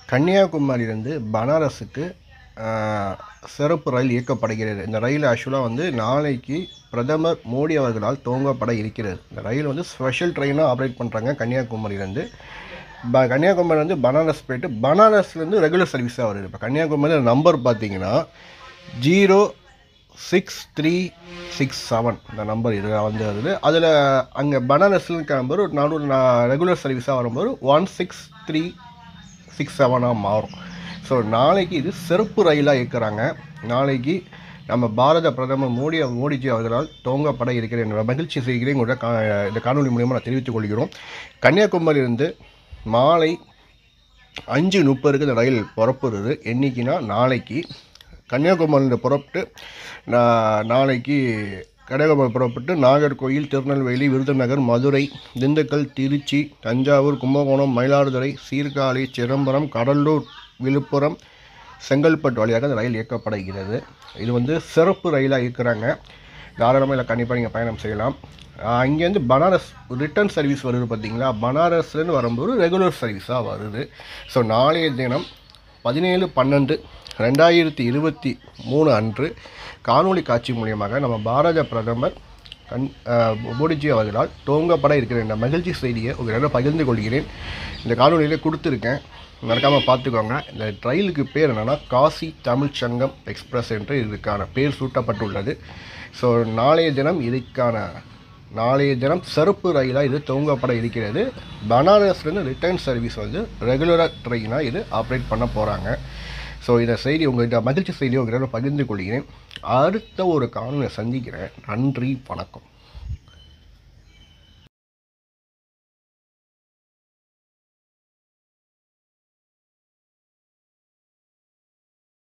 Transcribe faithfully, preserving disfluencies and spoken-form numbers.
கன்னியாகுமரியிலிருந்து பனாரஸுக்கு சிறப்பு ரயில் இயக்கப்படுகிறது. இந்த ரயில் ஆக்சுவலாக வந்து நாளைக்கு பிரதமர் மோடி அவர்களால் துவங்கப்பட இருக்கிறது. இந்த ரயில் வந்து ஸ்பெஷல் ட்ரெயினாக ஆப்ரேட் பண்ணுறாங்க. கன்னியாகுமரியிலேருந்து ப கன்னியாகுமரி வந்து பனாரஸ் போய்ட்டு பனாரஸ்லேருந்து ரெகுலர் சர்வீஸாக வருது. இப்போ கன்னியாகுமரி நம்பர் பார்த்தீங்கன்னா zero six three six seven இந்த நம்பர் இது வந்து வருது. அதில் அங்கே பனாரஸ்லேருந்து கிளம்புற ஒரு நடு ரெகுலர் சர்வீஸாக வரும்போது ஒன் சிக்ஸ் த்ரீ சிக்ஸ் செவனாக மாறும். ஸோ நாளைக்கு இது சிறப்பு ரயிலாக இருக்கிறாங்க. நாளைக்கு நம்ம பாரத பிரதமர் மோடி மோடிஜி அவர்களால் துவங்கப்பட இருக்கிற என்ற மகிழ்ச்சி செய்கிறேன் கூட கா இந்த காணொலி மூலியமாக நான் தெரிவித்துக் கொள்கிறோம். கன்னியாகுமரியிலிருந்து மாலை அஞ்சு முப்பதுக்கு இந்த ரயில் புறப்படுது. என்றைக்குன்னா நாளைக்கு கன்னியாகுமரியில் புறப்பட்டு நாளைக்கு கன்னியாகுமரி புறப்பட்டு நாகர்கோயில், திருநெல்வேலி, விருதுநகர், மதுரை, திண்டுக்கல், திருச்சி, தஞ்சாவூர், கும்பகோணம், மயிலாடுதுறை, சீர்காழி, சிதம்பரம், கடலூர், விழுப்புரம், செங்கல்பட்டு வழியாக இந்த ரயில் இயக்கப்படுகிறது. இது வந்து சிறப்பு ரயிலாக இருக்கிறாங்க. தாராளமாக இல்லை கண்டிப்பாக நீங்கள் பயணம் செய்யலாம். அங்கேருந்து பனாரஸ் ரிட்டர்ன் சர்வீஸ் வருது பார்த்தீங்களா, பனாரஸ்லேருந்து வரும்போது ரெகுலர் சர்வீஸாக வருது. ஸோ நாளைய தினம் பதினேழு பன்னெண்டு ரெண்டாயிரத்தி இருபத்தி மூணு அன்று காணொலி காட்சி மூலியமாக நம்ம பாரத பிரதமர் கண் மோடிஜி அவர்களால் துவங்கப்பட இருக்கிற இந்த மகிழ்ச்சி செய்தியை உங்களிடம் பகிர்ந்து கொள்கிறேன். இந்த காணொலியில் கொடுத்துருக்கேன், மறக்காமல் பார்த்துக்கோங்க. இந்த ரயிலுக்கு பேர் என்னென்னா காசி தமிழ் சங்கம் எக்ஸ்பிரஸ் என்று இதுக்கான பேர் சூட்டப்பட்டுள்ளது. ஸோ நாளைய தினம் இதுக்கான நாளைய தினம் சிறப்பு ரயிலாக இது துவங்கப்பட இருக்கிறது. பனாரஸ்லேருந்து ரிட்டர்ன் சர்வீஸ் வந்து ரெகுலராக ட்ரெயினாக இது ஆப்ரேட் பண்ண போகிறாங்க. ஸோ இந்த செய்தி உங்கள்கிட்ட மகிழ்ச்சி செய்தியை உங்களிடம் பகிர்ந்து கொள்கிறேன். அடுத்த ஒரு காணொலியை சந்திக்கிறேன். நன்றி, வணக்கம்.